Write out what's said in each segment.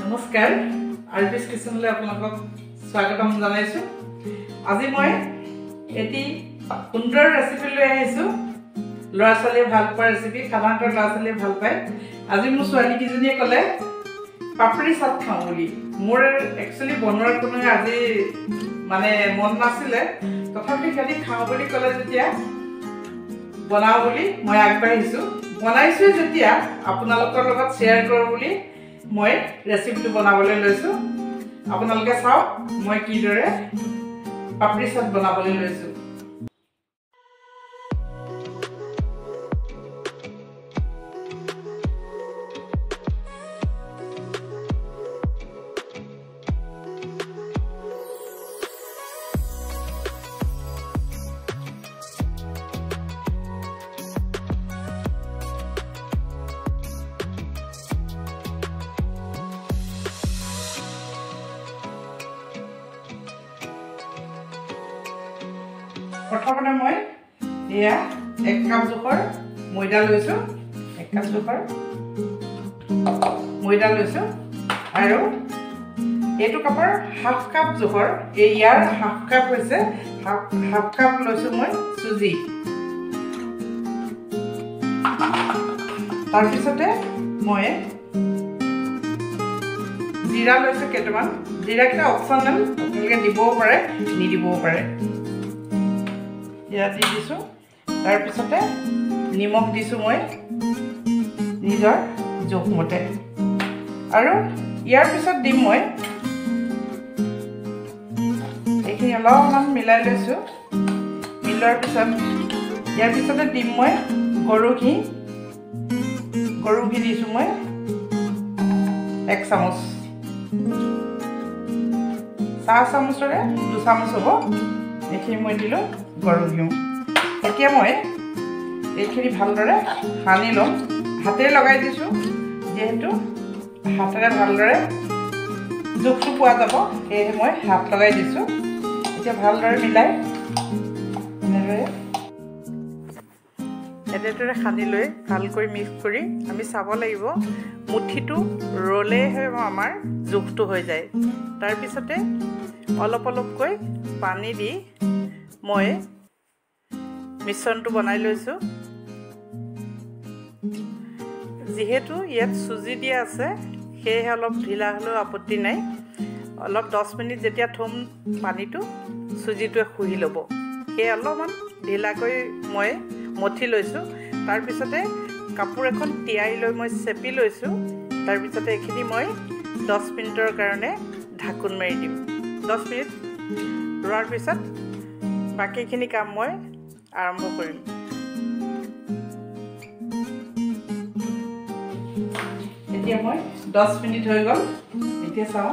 নমস্কাৰ আৰপিছ কিচেনলৈ আপোনালোকক স্বাগতম জনাইছো। আজি মই এটি সুন্দৰ ৰেচিপি লৈ আহিছো। ল'ৰা ছোৱালীয়ে ভাল পোৱা ৰেচিপি, সাধাৰণতে ল'ৰা ছোৱালীয়ে ভাল পায়। আজি মোৰ ছোৱালী কিজনীয়ে ক'লে পাপৰি চাট খাওঁ বুলি। মোৰ একচুৱেলি বনোৱাৰ কোনো আজি মানে মন নাছিলে, তথাপি খালি খাওঁ বুলি ক'লে যেতিয়া বনাওঁ বুলি মই আগবাঢ়িছো। বনাইছো যেতিয়া আপোনালোকৰ লগত শ্বেয়াৰ কৰোঁ বুলি মই ৰেচিপিটো বনাবলৈ লৈছো। আপোনালোকে চাওক মই কিদৰে পাপৰি চাট বনাবলৈ লৈছো। প্ৰথমতে মই এয়া 1 কাপ জোখৰ ময়দা লৈছো। 1 কাপ জোখৰ ময়দা লৈছো আৰু এইটো কাপৰ হাফ কাপ জোখৰ ইয়াৰ হাফ কাপ হৈছে হাফ কাপ লৈছো মই সুজি। তাৰপিছতে মই জিৰা লৈছো কেইটামান। জিৰাকেইটা অপচনেল, আপোনালোকে দিবও পাৰে নিদিবও পাৰে। ইয়াত দি দিছোঁ। তাৰপিছতে নিমখ দিছোঁ মই নিজৰ জোখমতে। আৰু ইয়াৰ পিছত দিম মই এইখিনি অলপমান মিলাই লৈছোঁ। মিলোৱাৰ পিছত ইয়াৰ পিছতে দিম মই গৰু ঘি দিছোঁ মই 1 চামুচ। চাহ চামুচৰে 2 চামুচ হ'ব। এইখিনি মই দিলোঁ গৰু ঘিউ। এতিয়া মই এইখিনি ভালদৰে সানি ল'ম। হাতেৰে লগাই দিছোঁ, যিহেতু হাতেৰে ভালদৰে জোখটো পোৱা যাব, সেয়েহে মই হাত লগাই দিছোঁ। এতিয়া ভালদৰে মিলাই এনেদৰে সানি লৈ ভালকৈ মিক্স কৰি আমি চাব লাগিব মুঠিটো ৰ'লেহে আমাৰ জোখটো হৈ যায়। তাৰপিছতে অলপ অলপকৈ পানী দি মই মিশ্ৰণটো বনাই লৈছোঁ। যিহেতু ইয়াত চুজি দিয়া আছে, সেয়েহে অলপ ঢিলা হ'লেও আপত্তি নাই। অলপ 10 মিনিট যেতিয়া থ'ম পানীটো, চুজিটোৱে শুহি ল'ব। সেয়ে অলপমান ঢিলাকৈ মই মঠি লৈছোঁ। তাৰপিছতে কাপোৰ এখন তিয়াই লৈ মই চেপি লৈছোঁ। তাৰপিছতে এইখিনি মই 10 মিনিটৰ কাৰণে ঢাকোন মাৰি দিম। 10 মিনিট ৰোৱাৰ পিছত বাকীখিনি কাম মই আৰম্ভ কৰিম। এতিয়া মই 10 মিনিট হৈ গ'ল। এতিয়া চাওঁ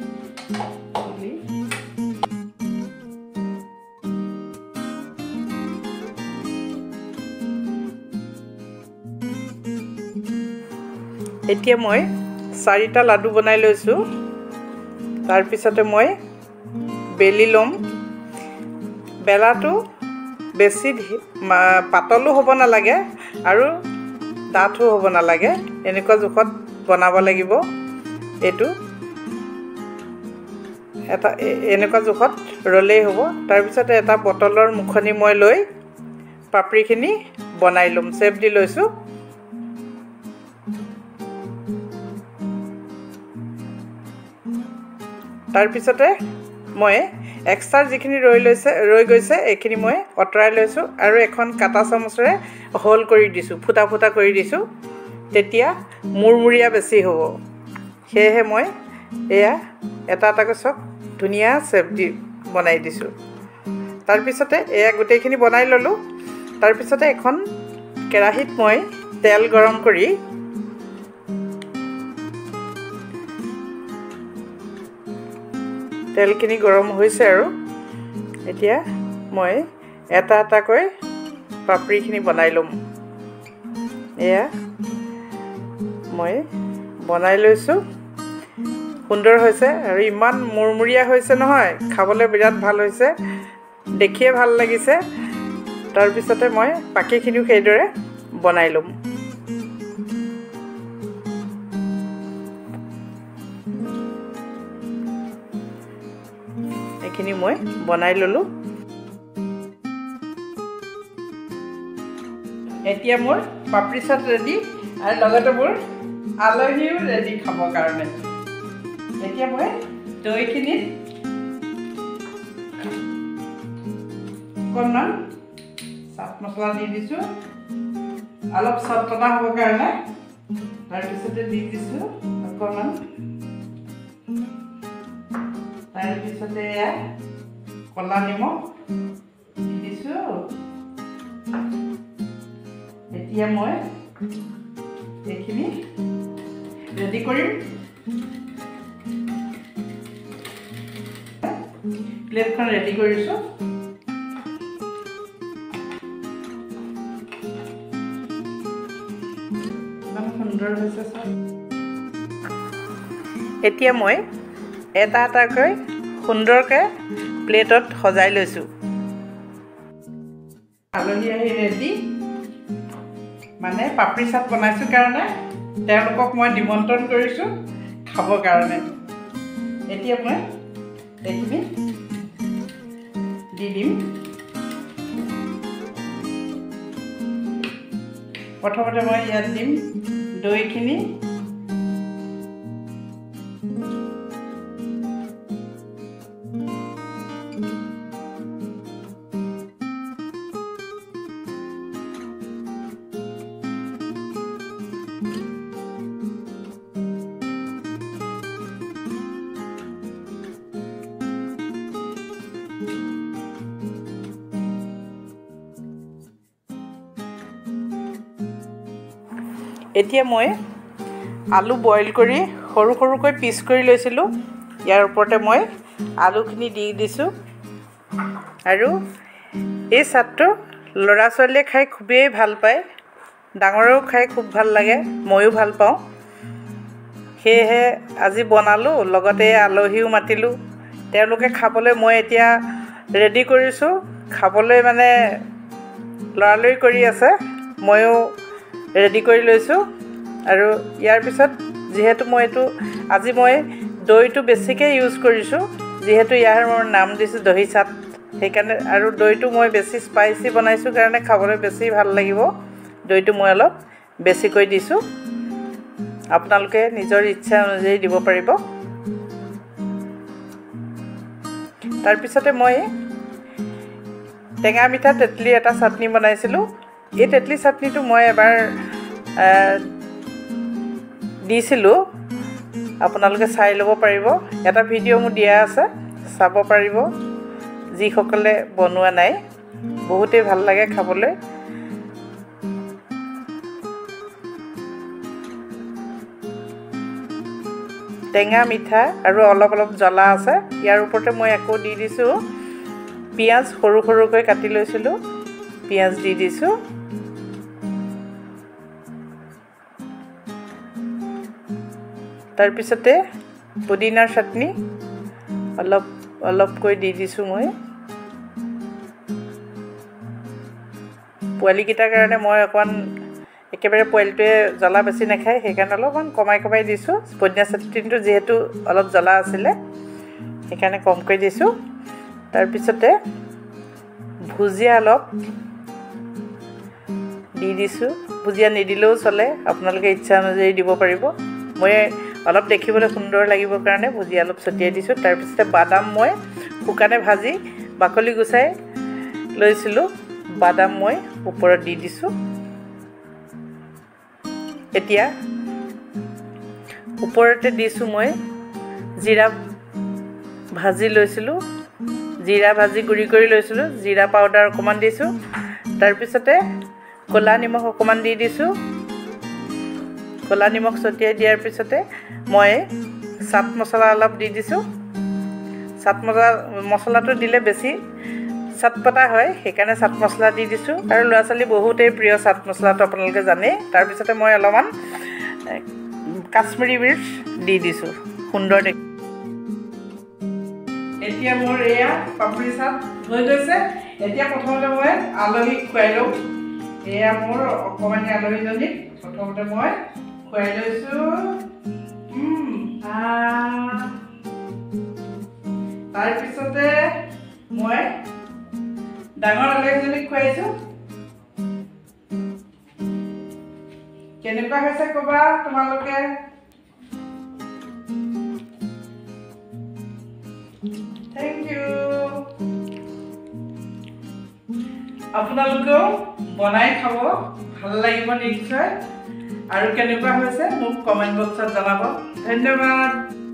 এতিয়া মই 4টা লাডু বনাই লৈছোঁ। তাৰপিছতে মই বেলি ল'ম। বেলাটো বেছি পাতলো হ'ব নালাগে আৰু ডাঠো হ'ব নালাগে, এনেকুৱা জোখত বনাব লাগিব। এইটো এনেকুৱা জোখত ৰ'লেই হ'ব। তাৰপিছতে এটা বটলৰ মুখনি মই লৈ পাপৰিখিনি বনাই ল'ম। চেপ দি লৈছোঁ। তাৰপিছতে মই এক্সট্ৰা যিখিনি ৰৈ গৈছে এইখিনি মই আঁতৰাই লৈছোঁ আৰু এখন কাটা চামুচেৰে হোল কৰি দিছোঁ, ফুটা ফুটা কৰি দিছোঁ। তেতিয়া মুৰমুৰীয়া বেছি হ'ব। সেয়েহে মই এয়া এটা এটাকৈ চব ধুনীয়া চেপ দি বনাই দিছোঁ। তাৰপিছতে এয়া গোটেইখিনি বনাই ল'লোঁ। তাৰপিছতে এখন কেৰাহীত মই তেল গৰম কৰি তেলখিনি গৰম হৈছে আৰু এতিয়া মই এটা এটাকৈ পাপৰিখিনি বনাই ল'ম। এয়া মই বনাই লৈছোঁ। সুন্দৰ হৈছে আৰু ইমান মুৰমুৰীয়া হৈছে নহয়, খাবলৈ বিৰাট ভাল হৈছে, দেখিয়ে ভাল লাগিছে। তাৰপিছতে মই বাকীখিনিও সেইদৰে বনাই ল'ম। এইখিনি মই বনাই ললো এতিয়া মোৰ পাপৰি চাট ৰেডি আৰু লগতে মোৰ আলহীও ৰেডি খাবৰ কাৰণে এতিয়া মই দৈখিনি অকণমান চাট মছলা দি দিছোঁ অলপ চটপটা হ'বৰ কাৰণে তাৰপিছতে দি দিছোঁ অকণমান তাৰপিছতে কলা নিমখ দি দিছোঁ এতিয়া মই এইখিনি ৰেডি কৰিম প্লেটখন ৰেডি কৰিছোঁ সুন্দৰ হৈছে এতিয়া মই এটা এটাকৈ সুন্দৰকৈ প্লেটত সজাই লৈছোঁ আলহী আহি ৰেডি মানে পাপৰি চাট বনাইছোঁ কাৰণে তেওঁলোকক মই নিমন্ত্ৰণ কৰিছোঁ খাবৰ কাৰণে এতিয়া মই এইখিনি দি দিম প্ৰথমতে মই ইয়াত দিম দৈখিনি এতিয়া মই আলু বইল কৰি সৰু সৰুকৈ পিচ কৰি লৈছিলোঁ ইয়াৰ ওপৰতে মই আলুখিনি দি দিছোঁ আৰু এই চাটটো ল'ৰা ছোৱালীয়ে খাই খুবেই ভাল পায় ডাঙৰেও খাই খুব ভাল লাগে ময়ো ভাল পাওঁ সেয়েহে আজি বনালোঁ লগতে আলহীও মাতিলোঁ তেওঁলোকে খাবলৈ মই এতিয়া ৰেডি কৰিছোঁ খাবলৈ মানে লৰালৰি কৰি আছে ময়ো ৰেডি কৰি লৈছোঁ আৰু ইয়াৰ পিছত যিহেতু মই এইটো আজি মই দৈটো বেছিকৈ ইউজ কৰিছোঁ যিহেতু ইয়াৰ মোৰ নাম দিছোঁ দহি চাট সেইকাৰণে আৰু দৈটো মই বেছি স্পাইচি বনাইছোঁ কাৰণে খাবলৈ বেছি ভাল লাগিব দৈটো মই অলপ বেছিকৈ দিছোঁ আপোনালোকে নিজৰ ইচ্ছা অনুযায়ী দিব পাৰিব তাৰপিছতে মই টেঙা মিঠা তেতলি এটা চাটনি বনাইছিলোঁ এই তেতলি চাটনিটো মই এবাৰ দিছিলোঁ আপোনালোকে চাই ল'ব পাৰিব এটা ভিডিঅ' মোৰ দিয়া আছে চাব পাৰিব যিসকলে বনোৱা নাই বহুতেই ভাল লাগে খাবলৈ টেঙা মিঠা আৰু অলপ অলপ জ্বলা আছে ইয়াৰ ওপৰতে মই আকৌ দি দিছোঁ পিঁয়াজ সৰু সৰুকৈ কাটি লৈছিলোঁ পিঁয়াজ দি দিছোঁ তাৰপিছতে পুদিনাৰ চাটনি অলপ অলপকৈ দি দিছোঁ মই পোৱালিকেইটাৰ কাৰণে মই অকণমান একেবাৰে পোৱালিটোৱে জ্বলা বেছি নাখায় সেইকাৰণে অলপমান কমাই কমাই দিছোঁ পুদিনা চাটনিটো যিহেতু অলপ জ্বলা আছিলে সেইকাৰণে কমকৈ দিছোঁ তাৰপিছতে ভুজিয়া অলপ দি দিছোঁ ভুজিয়া নিদিলেও চলে আপোনালোকে ইচ্ছা অনুযায়ী দিব পাৰিব মই অলপ দেখিবলৈ সুন্দৰ লাগিবৰ কাৰণে ভুজিয়া অলপ ছটিয়াই দিছোঁ তাৰপিছতে বাদাম মই শুকানে ভাজি বাকলি গুচাই লৈছিলোঁ বাদাম মই ওপৰত দি দিছোঁ এতিয়া ওপৰতে দিছোঁ মই জিৰা ভাজি লৈছিলোঁ জিৰা ভাজি গুড়ি কৰি লৈছিলোঁ জিৰা পাউডাৰ অকণমান দিছোঁ তাৰপিছতে ক'লা নিমখ অকণমান দি দিছোঁ ক'লা নিমখ ছটিয়াই দিয়াৰ পিছতে মই চাট মছলা অলপ দি দিছোঁ চাট মছলাটো দিলে বেছি চাটপটা হয় সেইকাৰণে চাট মছলা দি দিছোঁ আৰু ল'ৰা ছোৱালী বহুতেই প্ৰিয় চাট মছলাটো আপোনালোকে জানেই তাৰপিছতে মই অলপমান কাশ্মীৰী মিৰ্চ দি দিছোঁ সুন্দৰ দেখি এতিয়া মোৰ এয়া পাপৰি চাট হৈ গৈছে এতিয়া প্ৰথমতে মই আলহীক খুৱাই লওঁ এয়া মোৰ অকণমানি আলহীজনীক প্ৰথমতে মই খুৱাই লৈছোঁ তাৰ পিছতে মই ডাঙৰ আলহীজনীক খুৱাইছোঁ কেনেকুৱা হৈছে ক'বা তোমালোকে থেংক ইউ আপোনালোকেও বনাই খাব ভাল লাগিব নিশ্চয় আৰু কেনেকুৱা হৈছে মোক কমেণ্ট বক্সত জনাব ধন্যবাদ